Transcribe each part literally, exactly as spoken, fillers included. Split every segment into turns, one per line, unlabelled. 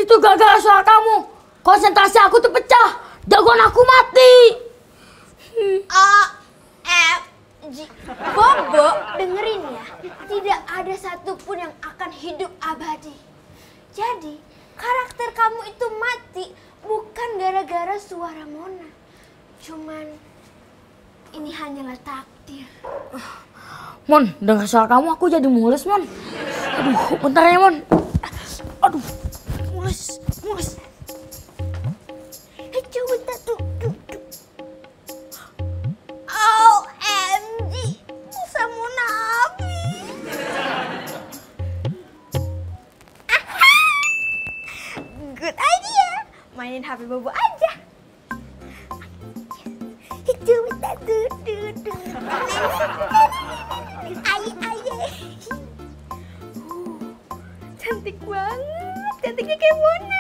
Itu gara-gara suara kamu. Konsentrasi aku tuh pecah. Jagoan aku mati.
O M G. Bobo, dengerin ya. Tidak ada satupun yang akan hidup abadi. Jadi, karakter kamu itu mati bukan gara-gara suara Mona. Cuman, ini hanyalah takdir.
Mon, dengar suara kamu aku jadi mules, Mon. Aduh, bentar ya, Mon. Aduh, mules, mules.
Eh, coba tak tuh, tuh, tuh. O M G, Musa Mona habis. Good idea. Mainin H P Bobo aja. Coba tak tuh, tuh, tuh. Aye, aye. Cantik banget, cantiknya kayak Mona.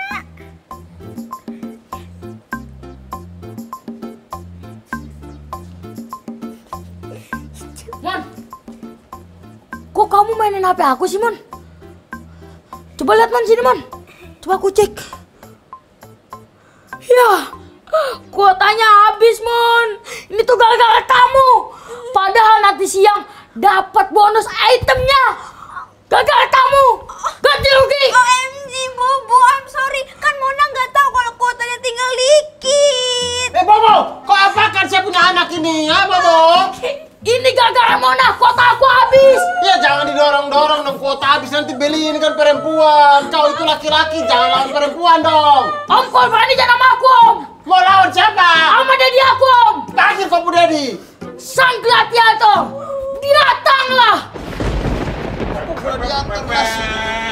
Mon, kok kamu mainin H P aku sih, Mon? Coba lihat, Mon, sini, Mon. Coba aku cek. Ya, kuotanya habis, Mon. Ini tuh gara-gara kamu. Padahal nanti siang dapat bonus itemnya. Gara-gara kamu. Ganti rugi.
O M G, Bobo, I'm sorry. Kan Mona nggak tahu kalau kuotanya tinggal dikit.
Eh, Bobo, kok apakan saya punya anak ini, ya, Bobo?
Ini gara-gara Mona, kuota aku habis.
Ya jangan didorong-dorong dong, kuota habis nanti beli, ini kan perempuan. Kau itu laki-laki, jangan lawan perempuan dong.
Om, kau berani jangan sama aku, Om.
Mau lawan siapa?
Sama Dedi aku, Om.
Panggil kau Bu Dedi.
Sang gladiator, datanglah.
Gladiator klasik.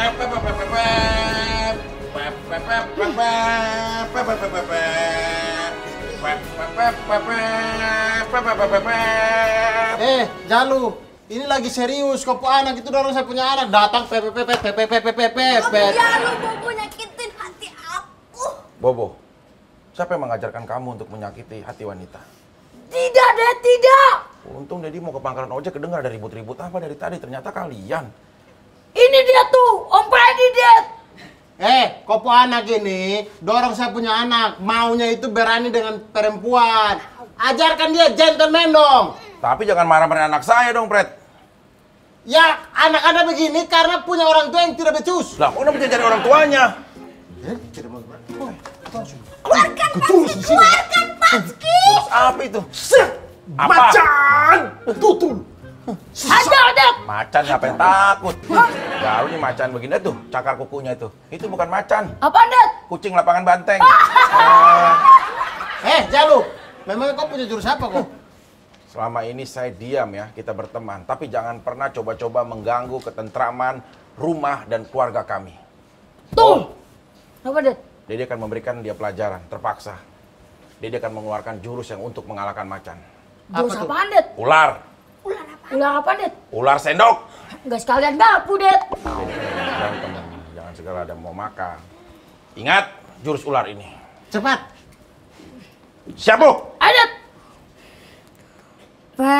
Eh, Jalu, ini lagi serius. Kau anak itu dorong saya punya anak datang pepe pepe pepe pepe pepe pepe.
Jalu, Bobo nyakitin hati aku.
Bobo, siapa yang mengajarkan kamu untuk menyakiti hati wanita?
Tidak, Ded, tidak.
Untung Dedi mau ke pangkalan ojek kedengar ada ribut-ribut apa dari tadi. Ternyata kalian.
Ini dia tuh, Om Freddy, Ded.
Eh, kopo anak ini dorong saya punya anak, maunya itu berani dengan perempuan. Ajarkan dia gentleman dong.
Tapi jangan marah-marahin anak saya dong, Fred.
Ya, anak-anak begini karena punya orang tua yang tidak becus.
Lah, kok udah mencari orang tuanya?
Eh, tidak mau.
Keluarkan Patski, keluarkan Patski.
Terus apa itu? Apa?
Macan! Tutul!
Ada, Ded.
Macan ngapain takut? Baru nih macan begini tuh, cakar kukunya itu. Itu bukan macan.
Apa, Ded?
Kucing lapangan banteng.
Eh, Jalu, memangnya kau punya jurus apa kok?
Selama ini saya diam ya, kita berteman. Tapi jangan pernah coba-coba mengganggu ketentraman rumah dan keluarga kami.
Tuh. Apa, Ded?
Dede akan memberikan dia pelajaran, terpaksa. Dede akan mengeluarkan jurus yang untuk mengalahkan macan.
Jurus
Apa tuh?
apaan, Ded?
Ular.
Ular apa?
Ular apa, Ded?
Ular sendok.
Enggak sekalian gapu, Ded.
Jangan teman, jangan segala ada mau makan. Ingat jurus ular ini.
Cepat!
Siap, Bu?
Ayo, Ded. Pa,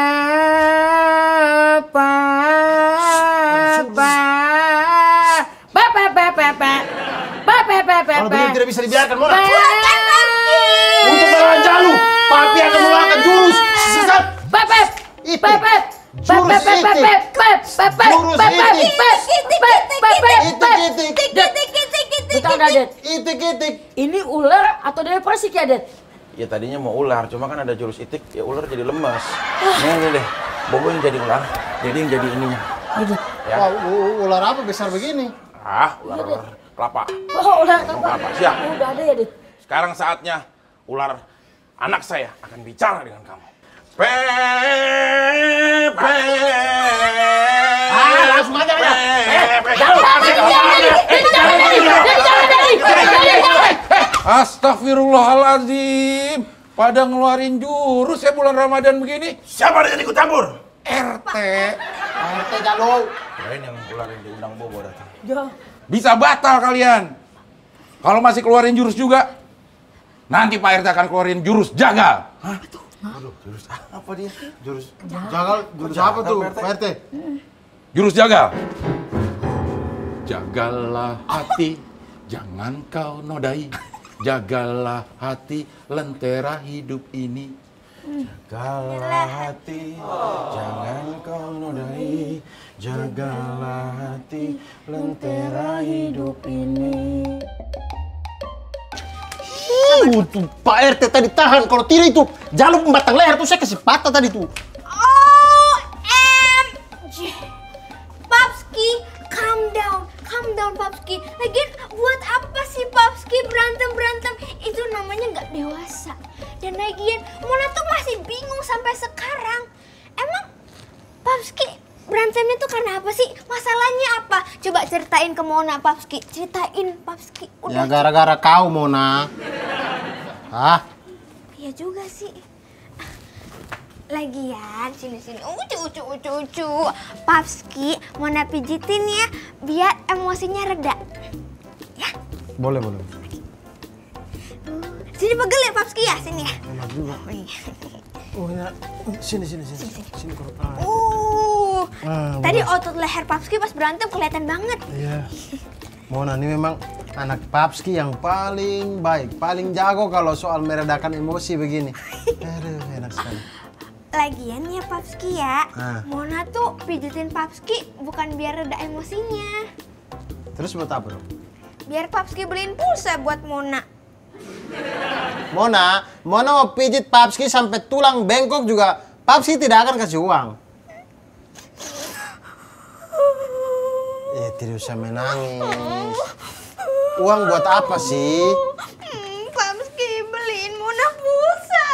pa, pa. Pa, pa, pa, pa, pa. Pa, pa, pa, pa,
Kalau
pa.
begini tidak bisa dibiarkan, Mona.
Keluarkan Patski.
Untuk melawan Jalu, Papi akan mengeluarkan jurus. Sesat!
Pep, pep,
Itik.
pep, pep,
Jurus
pep, pep, pep,
itik.
pep, pep, pep, pep,
Jurus
pep, pep,
itik.
pep,
Itik,
pep,
itik,
pep, pep,
Itik,
pep.
itik.
Tik, tik, tik, tik, tik, tik.
Bentar, Ded.
Itik-itik.
Ini ular atau dari persik ya, Ded?
Ya tadinya mau ular, cuma kan ada jurus itik, ya ular jadi lemas. Nih, nih deh, Bobo yang jadi ular, jadi yang jadi ininya.
Gitu.
Ya.
Wah, u- ular apa besar begini?
Ah, ular, ular kelapa.
Oh, ular
Ngomong
apa?
apa? Siap.
Oh, udah ada ya, Ded?
Sekarang saatnya ular anak saya akan bicara dengan kamu. Pe, pe,
Ah, langsung aja aja.
Astagfirullahaladzim. Pada ngeluarin jurus ya bulan Ramadan begini.
Siapa yang ikut campur?
R T.
R T Jalu.
Kirain yang ular yang diundang Bobo datang.
Ya.
Bisa batal kalian. Kalau masih keluarin jurus juga, nanti Pak R T akan keluarin jurus jagal.
Hah? Aduh, jurus apa dia? Jurus
Jagal, jurus apa tuh, Pak R T?
Jurus jagal. Jagalah hati, jangan kau nodai, jagalah hati lentera hidup ini.
Jagalah hati, jangan kau nodai, jagalah hati lentera hidup ini.
Uh, tuh, Pak R T tadi tahan, kalau tidak itu jalur pembatang leher tuh saya kasih patah tadi tuh.
O M G. Papski, calm down. Calm down, Papski. Lagian buat apa sih Papski berantem-berantem? Itu namanya nggak dewasa. Dan lagian Mona tuh masih bingung sampai sekarang. Emang Papski berantemnya tuh karena apa sih? Masalahnya apa? Coba ceritain ke Mona, Papski. Ceritain, Papski.
Ya gara-gara kau, Mona. Hah?
Iya juga sih. Lagian sini-sini ucu ucu ucu ucu. Papski, Mona pijitin ya biar emosinya reda. Ya.
Boleh, boleh.
Sini pegel ya Papski ya, sini ya.
Enak juga.
Oh, iya.
Oh ya, sini sini sini. Sini, sini kalau. Ah.
Uh,
Ah,
tadi otot leher Papski pas berantem kelihatan banget.
Iya. Mona ini memang anak Papski yang paling baik, paling jago kalau soal meredakan emosi begini. Aduh, enak sekali.
Lagian ya Papski ya,
Ah.
Mona tuh pijitin Papski bukan biar reda emosinya.
Terus buat apa dong?
Biar Papski beliin pulsa buat Mona.
Mona, Mona mau pijit Papski sampai tulang bengkok juga, Papski tidak akan kasih uang. Eh, tidak usah menangis. Uang buat apa sih?
Hmm, Papski beliin Mona pulsa.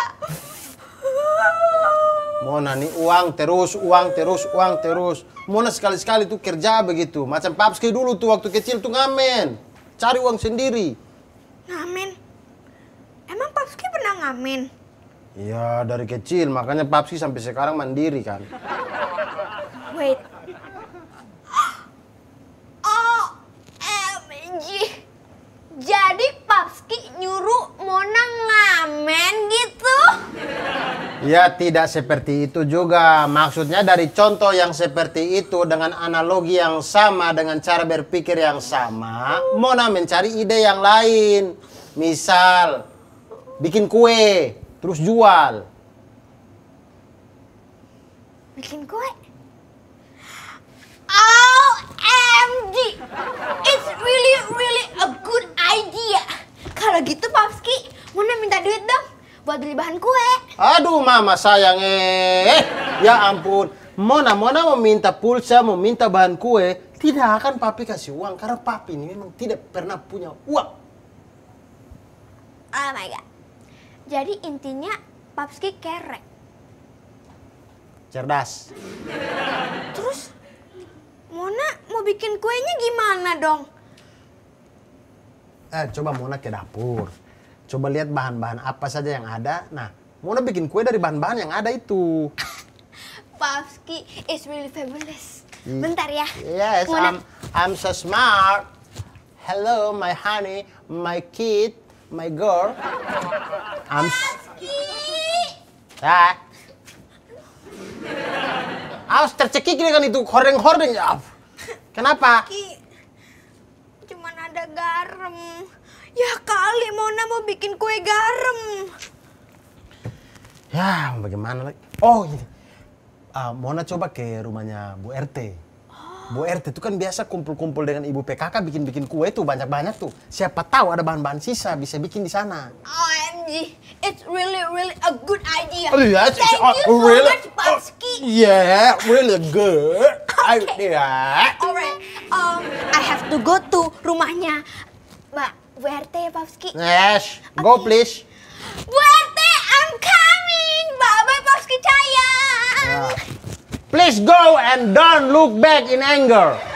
Mona nih uang terus, uang terus, uang terus. Mona sekali-sekali tuh kerja begitu. Macam Papski dulu tuh waktu kecil tuh ngamen. Cari uang sendiri.
Ngamen? Emang Papski pernah ngamen?
Iya dari kecil, makanya Papski sampai sekarang mandiri kan.
Wait. O M G. Jadi Papski nyuruh Mona ngamen gitu?
Ya tidak seperti itu juga. Maksudnya dari contoh yang seperti itu dengan analogi yang sama, dengan cara berpikir yang sama, Mona mencari ide yang lain. Misal, bikin kue, terus jual.
Bikin kue? O M G. It's really really a good idea. Kalau gitu Papski, Mona minta duit dong buat beli bahan kue.
Aduh mama sayang eh. Ya ampun. Mona, Mona mau minta pulsa, mau minta bahan kue. Tidak akan papi kasih uang. Karena papi ini memang tidak pernah punya uang.
Oh my god. Jadi intinya Papski kerek.
Cerdas.
Terus Mona mau bikin kuenya gimana dong?
Eh coba Mona ke dapur. Coba lihat bahan-bahan apa saja yang ada. Nah, Mona bikin kue dari bahan-bahan yang ada itu.
Papski is really fabulous. Bentar ya.
Yes,
Mona.
I'm, I'm so smart. Hello, my honey, my kid, my girl. I'm... Ya. Awas tercekik dengan itu hordeng-hordeng ya. Kenapa?
Ki, cuman ada garam. Ya kali Mona mau bikin kue garam.
Ya, bagaimana lagi? Oh, ini. Uh, Mona coba ke rumahnya Bu R T. Bu R T itu kan biasa kumpul-kumpul dengan Ibu P K K bikin-bikin kue tuh banyak-banyak tuh. Siapa tahu ada bahan-bahan sisa bisa bikin di sana.
O M G, it's really really a good idea.
Oh, yes,
Thank
it's, uh,
you so
really-
much, Papski.
Yeah, really good idea.
Alright, um, I have to go to rumahnya Mbak Bu R T ya, Papski.
Yes, go please.
Bu R T, I'm coming. Bye-bye, Papski sayang.
Please go and don't look back in anger.